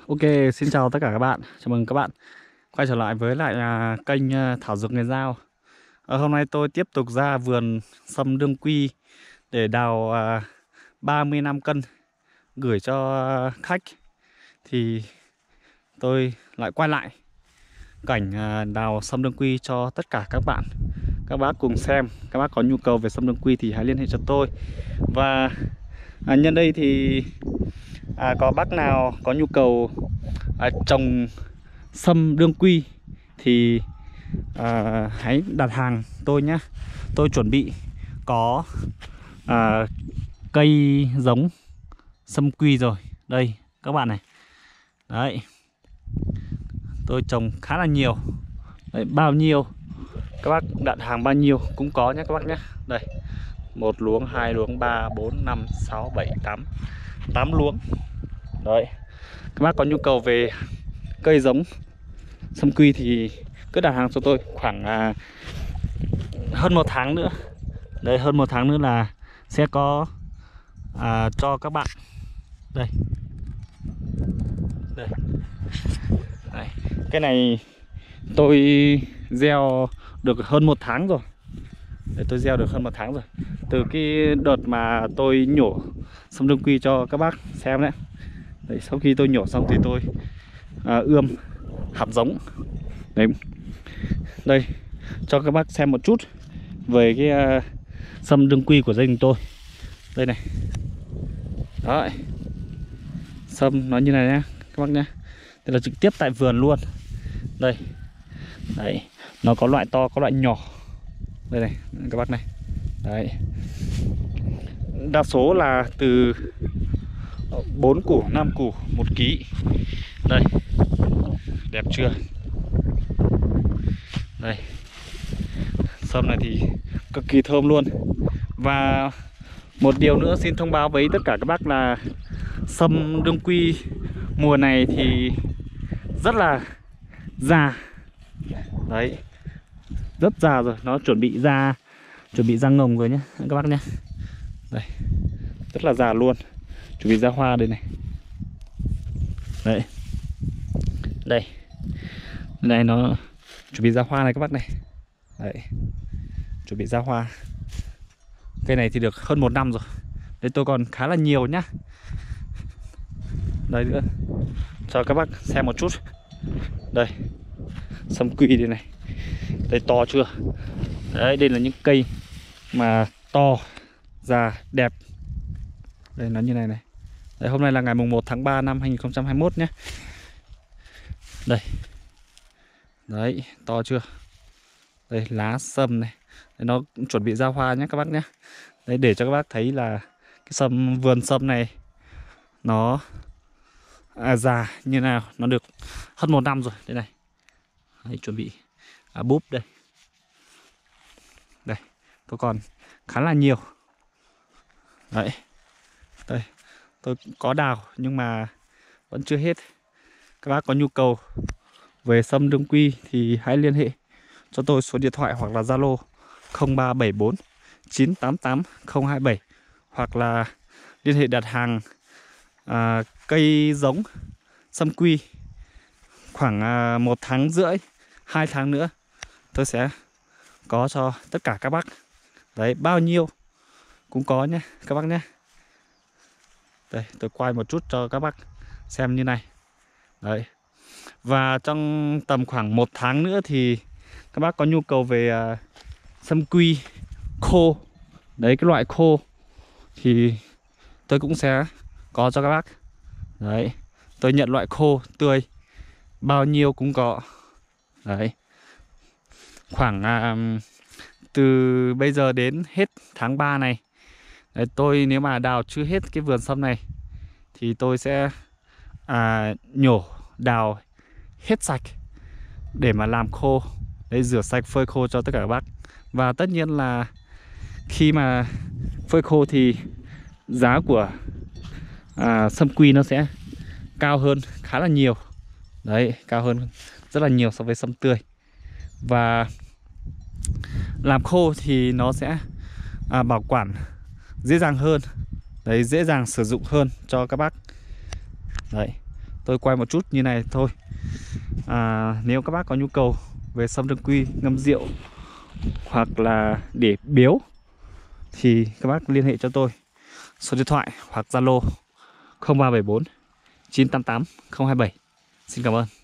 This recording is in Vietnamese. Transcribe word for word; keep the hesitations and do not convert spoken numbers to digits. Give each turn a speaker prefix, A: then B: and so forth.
A: Ok, xin chào tất cả các bạn. Chào mừng các bạn quay trở lại với lại à, kênh à, Thảo Dược Người Giao. Ờ, hôm nay tôi tiếp tục ra vườn sâm đương quy để đào à, ba mươi lăm cân gửi cho à, khách. Thì tôi lại quay lại cảnh à, đào sâm đương quy cho tất cả các bạn. Các bác cùng xem. Các bác có nhu cầu về sâm đương quy thì hãy liên hệ cho tôi. Và à, nhân đây thì à, có bác nào có nhu cầu à, trồng sâm đương quy thì à, hãy đặt hàng tôi nhé. Tôi chuẩn bị có à, cây giống sâm quy rồi. Đây các bạn này. Đấy, tôi trồng khá là nhiều. Đấy, bao nhiêu các bác đặt hàng bao nhiêu cũng có nhé các bác nhé. Đây, một luống, hai luống, ba, bốn, năm, sáu, bảy, tám, tám luống. Đấy, các bác có nhu cầu về cây giống sâm quy thì cứ đặt hàng cho tôi. Khoảng à, hơn một tháng nữa. Đấy, hơn một tháng nữa là sẽ có à, cho các bạn. Đây. Đây. Đây. Cái này tôi gieo được hơn một tháng rồi. Đấy, tôi gieo được hơn một tháng rồi. Từ cái đợt mà tôi nhổ sâm đương quy cho các bác xem đấy. Đấy, sau khi tôi nhổ xong thì tôi à, ươm hạt giống. Đấy. Đây, cho các bác xem một chút về cái uh, sâm đương quy của gia đình tôi. Đây này. Đấy, sâm nó như này nhé các bác nhé. Đây là trực tiếp tại vườn luôn. Đây. Đấy, nó có loại to, có loại nhỏ. Đây này, các bác này. Đấy. Đa số là từ bốn củ, năm củ, một ký. Đây. Đẹp chưa? Đây. Sâm này thì cực kỳ thơm luôn. Và một điều nữa xin thông báo với tất cả các bác là sâm đương quy mùa này thì rất là già. Đấy, rất già rồi, nó chuẩn bị ra chuẩn bị ra ngồng rồi nhé các bác nhé. Đây, rất là già luôn, chuẩn bị ra hoa đây này. Đấy, đây, đây nó chuẩn bị ra hoa này các bác này. Đấy, chuẩn bị ra hoa. Cây này thì được hơn một năm rồi. Đấy, tôi còn khá là nhiều nhá. Đây nữa, cho các bác xem một chút. Đây, sâm quy đây này. Đây, to chưa? Đấy, đây là những cây mà to, già, đẹp. Đây, nó như này này. Đấy, hôm nay là ngày mùng một tháng ba năm hai nghìn không trăm hai mươi mốt nhé. Đây. Đấy, to chưa? Đây, lá sâm này. Đấy, nó cũng chuẩn bị ra hoa nhé các bác nhé. Đấy, để cho các bác thấy là cái sâm, vườn sâm này nó à, già như nào. Nó được hơn một năm rồi. Đây này. Đấy, chuẩn bị à, búp đây. Đây, tôi còn khá là nhiều. Đấy. Đây, tôi có đào nhưng mà vẫn chưa hết. Các bác có nhu cầu về sâm đương quy thì hãy liên hệ cho tôi số điện thoại hoặc là Zalo không ba bảy bốn chín tám tám không hai bảy, hoặc là liên hệ đặt hàng à, cây giống sâm quy. Khoảng à, một tháng rưỡi, hai tháng nữa tôi sẽ có cho tất cả các bác. Đấy, bao nhiêu cũng có nhé các bác nhé. Đây, tôi quay một chút cho các bác xem như này. Đấy. Và trong tầm khoảng một tháng nữa thì các bác có nhu cầu về uh, sâm quy khô. Đấy, cái loại khô thì tôi cũng sẽ có cho các bác. Đấy, tôi nhận loại khô tươi, bao nhiêu cũng có. Đấy, khoảng uh, từ bây giờ đến hết tháng ba này. Đấy, tôi nếu mà đào chưa hết cái vườn sâm này thì tôi sẽ à, nhổ đào hết sạch để mà làm khô. Đấy, rửa sạch phơi khô cho tất cả các bác. Và tất nhiên là khi mà phơi khô thì giá của à, sâm quy nó sẽ cao hơn khá là nhiều. Đấy, cao hơn rất là nhiều so với sâm tươi. Và làm khô thì nó sẽ à, bảo quản dễ dàng hơn. Đấy, dễ dàng sử dụng hơn cho các bác. Đấy, tôi quay một chút như này thôi. à, Nếu các bác có nhu cầu về sâm rừng quy ngâm rượu hoặc là để biếu thì các bác liên hệ cho tôi số điện thoại hoặc Zalo không ba bảy bốn chín tám tám không hai bảy. Xin cảm ơn.